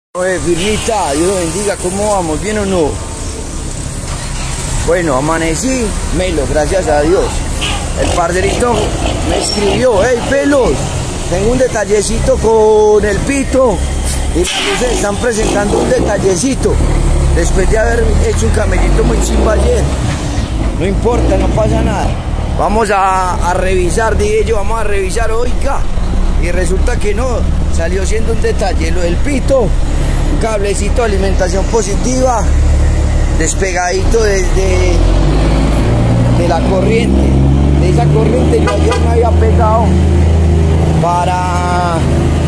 Oye, Firmita, Dios lo bendiga, ¿cómo vamos? ¿Bien o no? Bueno, amanecí, melo, gracias a Dios. El parcerito me escribió: hey, pelos, tengo un detallecito con el pito. Y las luces están presentando un detallecito. Después de haber hecho un camellito muy chimba ayer. No importa, no pasa nada. Vamos a revisar, dije yo, vamos a revisar, oiga. Y resulta que no, salió siendo un detalle, lo del pito, un cablecito de alimentación positiva, despegadito de la corriente. De esa corriente yo ayer me había pegado para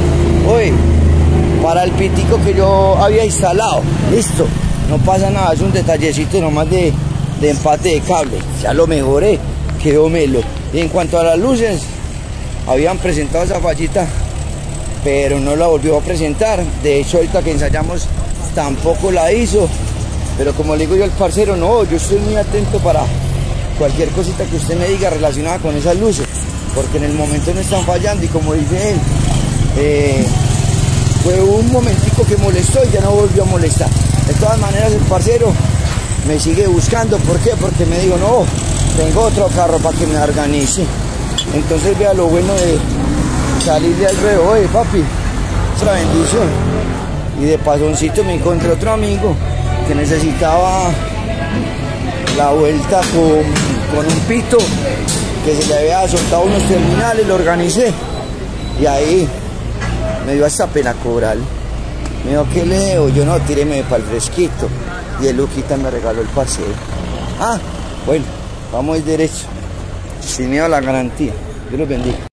el pitico que yo había instalado. Listo, no pasa nada, es un detallecito nomás de empate de cable. Ya lo mejoré, quedó melo. Y en cuanto a las luces, habían presentado esa fallita, pero no la volvió a presentar. De hecho, ahorita que ensayamos tampoco la hizo. Pero como le digo yo al parcero, no, yo estoy muy atento para cualquier cosita que usted me diga relacionada con esas luces, porque en el momento no están fallando. Y como dice él, fue un momentico que molestó y ya no volvió a molestar. De todas maneras, el parcero me sigue buscando. ¿Por qué? Porque me dijo, no, tengo otro carro para que me organice. Entonces vea lo bueno de salirle al ruedo. Oye, papi, otra bendición. Y de pasoncito me encontré otro amigo que necesitaba la vuelta con un pito que se le había soltado unos terminales, lo organicé. Y ahí me dio hasta pena cobrar. Me dijo, ¿qué le debo? Yo no, tíreme para el fresquito. Y el Luquita me regaló el paseo. Ah, bueno, vamos derecho. Sin miedo a la garantía. Dios los bendiga.